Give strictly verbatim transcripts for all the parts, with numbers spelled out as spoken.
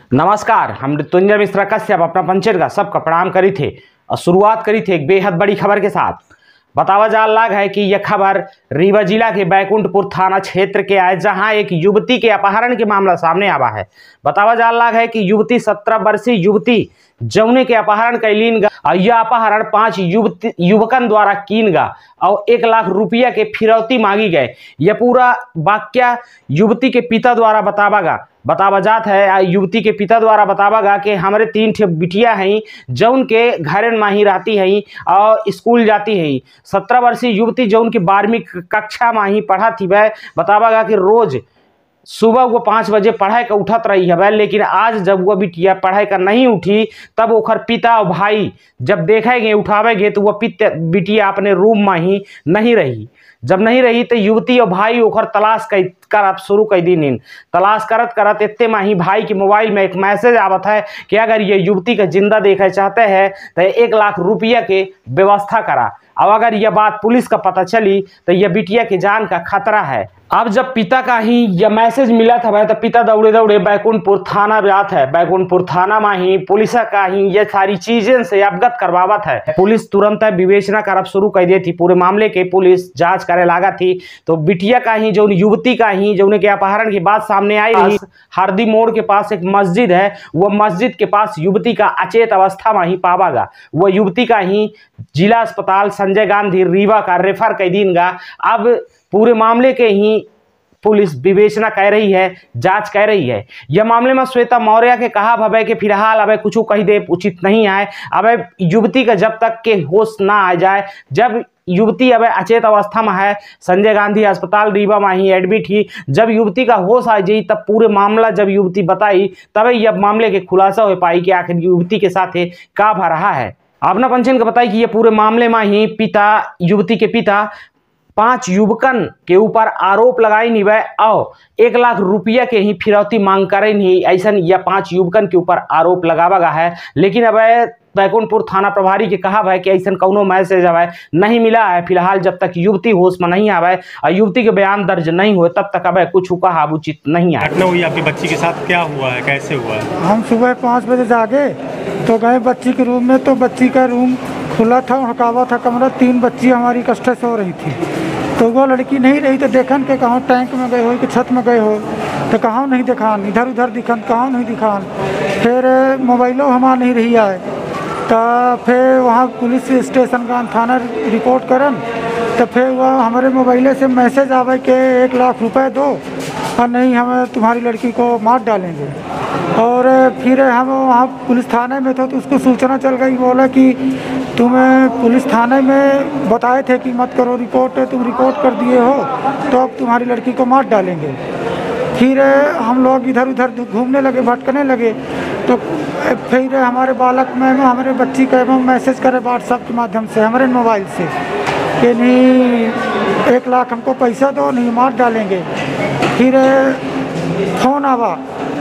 नमस्कार, हम मृत्युंजय मिश्रा कश्यप अपना पंचेर का सबका प्रणाम करी थे और शुरुआत करी थे एक बेहद बड़ी खबर के साथ। बतावा जाल लाग है कि यह खबर रीवा जिला के बैकुंठपुर थाना क्षेत्र के आए, जहां एक युवती के अपहरण के मामला सामने आवा है। बतावा जाल लाग है कि युवती सत्रह वर्षीय युवती जौने के अपहरण कैलीन गा और यह अपहरण पांच युवती युवकन द्वारा कीन गा और एक लाख रुपया के फिरौती मांगी गए। यह पूरा वाक्य युवती के पिता द्वारा बतावागा बतावा जात है। युवती के पिता द्वारा बतावागा कि हमारे तीन ठे बिटिया हैं जौन के घर में ही रहती हैं और स्कूल जाती हैं। सत्रह वर्षीय युवती जौन की बारहवीं कक्षा में ही पढ़ा थी वह बतावागा कि रोज सुबह वो पाँच बजे पढ़ाई का उठत रही है, लेकिन आज जब वो बिटिया पढ़ाई का नहीं उठी तब ओखर पिता और भाई जब देखेंगे उठावेंगे तो वह पिता बिटिया अपने रूम में ही नहीं रही। जब नहीं रही तो युवती और भाई ओखर तलाश कर शुरू कर दी। तलाश करत करत इतने में ही भाई के मोबाइल में एक मैसेज आवत है कि अगर ये युवती का जिंदा देखना चाहते हैं तो एक लाख रुपया के व्यवस्था करा। अब अगर यह बात पुलिस का पता चली तो यह बिटिया की जान का खतरा है। अब जब पिता का ही यह मैसेज मिला था तो पिता दौड़े दौड़े बैकुंठपुर थाना जात है। बैकुंठपुर थाना में ही पुलिस का ही ये सारी चीजें से अवगत करवावत है। पुलिस तुरंत विवेचना करब शुरू कर दी थी। पूरे मामले के पुलिस जांच करे लागा थी। तो बिटिया का ही जो युवती का ही जो के अपहरण की बात सामने आई रही, हरदी मोड़ के पास एक मस्जिद है, वह मस्जिद के पास युवती का अचेत अवस्था में ही पावागा। वह युवती का ही जिला अस्पताल संजय गांधी रीवा का रेफर कर दीनगा। अब पूरे मामले के ही पुलिस विवेचना कर रही है, जांच कर रही है। यह मामले में श्वेता मौर्य के कहा भवे कि फिलहाल अब कुछ कही दे उचित नहीं है। अब युवती का जब तक के होश ना आ जाए, जब युवती अब अचेत अवस्था में है, संजय गांधी अस्पताल रीवा में ही एडमिट ही, जब युवती का होश आ जाए तब पूरे मामला जब युवती बताई तब यह मामले के खुलासा हो पाई कि आखिर युवती के साथ का भर रहा है। अपना पंचन को बताई कि यह पूरे मामले में ही पिता युवती के पिता पांच युवकन के ऊपर आरोप लगाई नहीं वह और एक लाख रुपया के ही फिरौती मांग करे नहीं, ऐसा यह पांच युवकन के ऊपर आरोप लगावा गया है। लेकिन अब बैकुंठपुर थाना प्रभारी के कहा है कि ऐसा कौनो मैसेज अब नहीं मिला है। फिलहाल जब तक युवती होश में नहीं आवे और युवती के बयान दर्ज नहीं हुए तब तक अब कुछ कहा उचित नहीं है। घटना हुई आपकी बच्ची के साथ, क्या हुआ है, कैसे हुआ है? हम सुबह पाँच बजे जागे तो गए बच्ची के रूम में, तो बच्ची का रूम खुला था, हड़कावा था कमरा। तीन बच्ची हमारी कष्ट सो रही थी, तो वो लड़की नहीं रही। तो देखन के कहाँ टैंक में गए हो कि छत में गए हो, तो कहाँ नहीं दिखान, इधर उधर दिखन, कहाँ नहीं दिखान। फिर मोबाइलों हमारा नहीं रही आए, तो फिर वहाँ पुलिस स्टेशन का थाना रिपोर्ट करन। तो फिर वह हमारे मोबाइल से मैसेज आवे कि एक लाख रुपए दो और नहीं हम तुम्हारी लड़की को मार डालेंगे। और फिर हम वहाँ पुलिस थाने में थे तो उसको सूचना चल गई, बोला कि तुम्हें पुलिस थाने में बताए थे कि मत करो रिपोर्ट, तुम रिपोर्ट कर दिए हो तो अब तुम्हारी लड़की को मार डालेंगे। फिर हम लोग इधर उधर घूमने लगे, भटकने लगे। तो फिर हमारे बालक में हमारे बच्ची का मैसेज करे व्हाट्सएप के माध्यम से हमारे मोबाइल से कि नहीं एक लाख हमको पैसा दो, नहीं मार डालेंगे। फिर फोन आवा,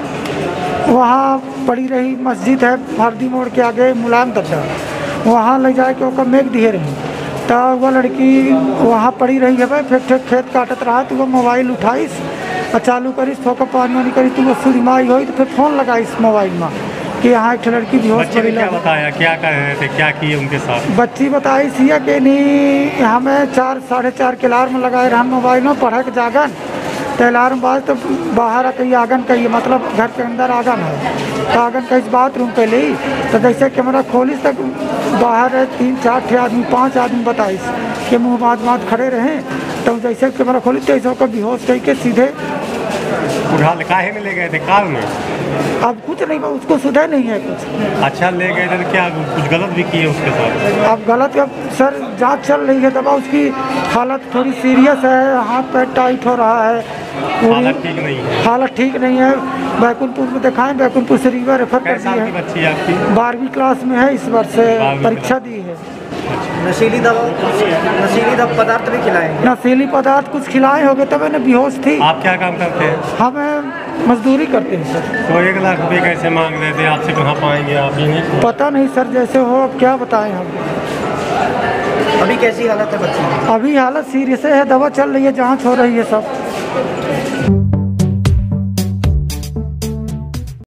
वहाँ पड़ी रही मस्जिद है हरदी मोड़ के आगे मुलायम दड्डा, वहाँ ले जाए के ओकर मेघ दिए रही। तो वह लड़की वहाँ पड़ी रही है भाई, फिर खेत काटत रहा तो वह मोबाइल उठाईस और चालू करीस, थोड़ा पानी वानी करी तो वह सुरमाई हुई। तो फिर फोन लगाईस मोबाइल में कि यहाँ एक लड़की बेहोश पड़ी। क्या बताया, क्या कर रहे थे, क्या किए उनके साथ? बच्ची बताई सी कि नहीं हमें चार साढ़े चार के अलार्म लगाए रहा मोबाइल में, पढ़े के जागन तो अलार्म बाज तो बाहर कहीं आंगन कही, मतलब घर के अंदर आंगन है तो आंगन कहीं बाथरूम पे ली। तो जैसे कैमरा खोलिस तक बाहर तीन चार ठे आदमी पांच आदमी बताइस कि मुँह बात बात खड़े रहे। तो जैसे कैमरा खोली तो ऐसा बेहोश कह के सीधे उठा काहे में ले गए थे कार में? अब कुछ नहीं, उसको सुधा नहीं है कुछ। अच्छा ले गए थे, क्या कुछ गलत भी किए उसके साथ? अब गलत अब सर जांच चल रही है, दबा उसकी हालत थोड़ी सीरियस है, हाथ पैर टाइट हो रहा है, हालत ठीक नहीं है। हालत ठीक नहीं है। बैकुंठपुर में दिखाएं, बैकुंठपुर से रीवा रेफर कर दी है। बच्ची आपकी बारहवीं क्लास में है, इस वर्ष परीक्षा दी है। नशीली दवा नशीली दवा पदार्थ भी खिलाए? नशीली पदार्थ कुछ खिलाए होंगे तब मैंने बेहोश थी। आप क्या काम करते हैं? हम मजदूरी करते हैं सर। तो एक लाख रुपए कैसे मांग रहे थे आपसे, कहाँ पाएंगे आप? ये नहीं पता नहीं सर, जैसे हो अब क्या बताएं हम। अभी कैसी हालत है बच्ची की? अभी हालत सीरियस है, दवा चल रही है, जांच हो रही है सब।